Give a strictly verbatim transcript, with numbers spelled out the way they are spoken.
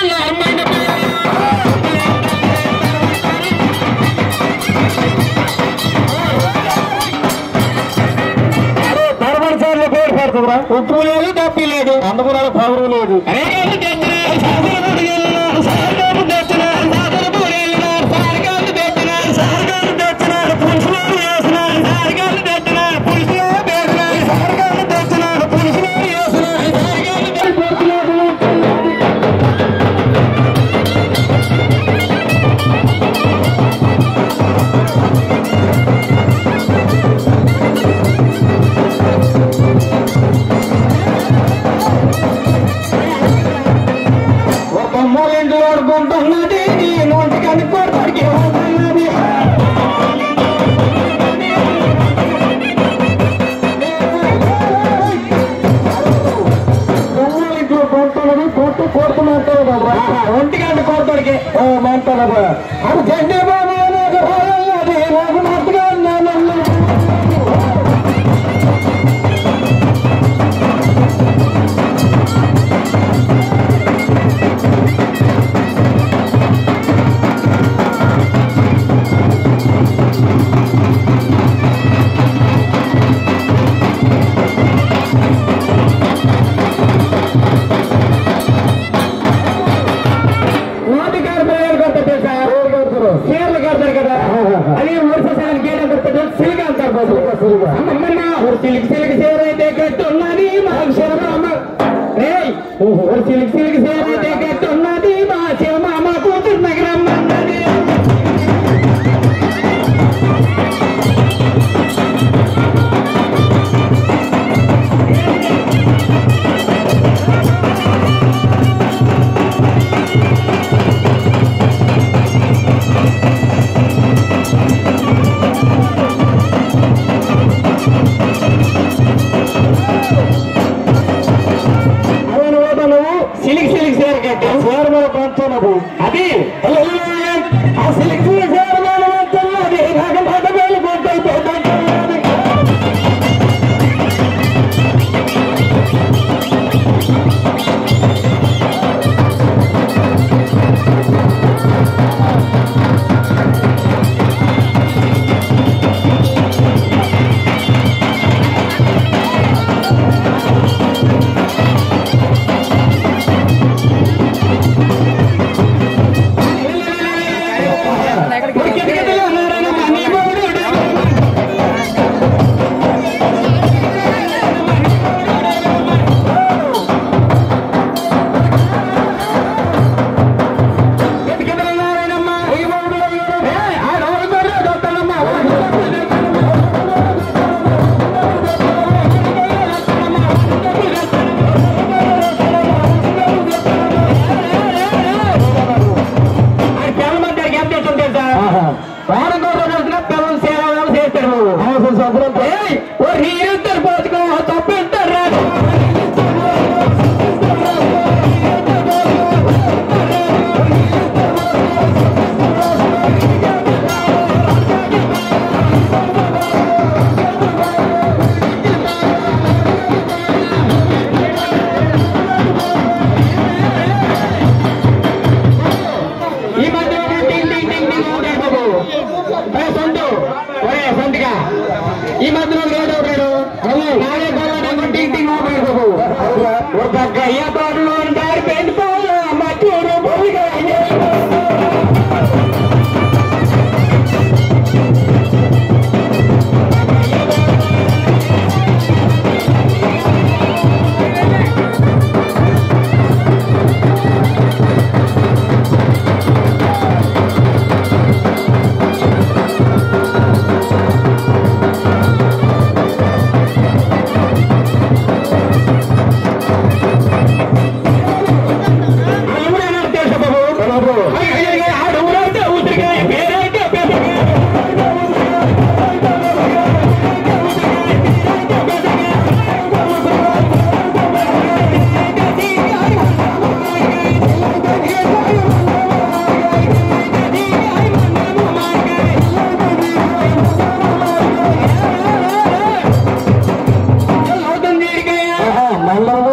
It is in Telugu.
ఉప్పు లేదు తప్పి లేదు అందుకు పవరు లేదు ఒంటి గంట కోరతోడికి మాట్లాడదు అది జెండే బాబు నాకు మట్టుగా సిలికి సిలికి సేరైతే కట్టున్నది మా శివమామ సిలికి సిలికి సేరైతే కట్టున్నది మా శివమామ కూతురు నగరమ్మన్నది సిలికి సిలికి సేర కట్టి సేర మీద పంచున్నది అది ఆ సిలికి సిలికి సేర మీద పంచున్నది నాకు పద వేలు పంటైపోతాయి ఈ మధ్యలో లేడు నాడే గోలా టింగ్ టింగ్ ఒక గయ్య పాటలో దారి పెట్టుకోవాలి మచ్చూరు పొలిగా మళ్ళీ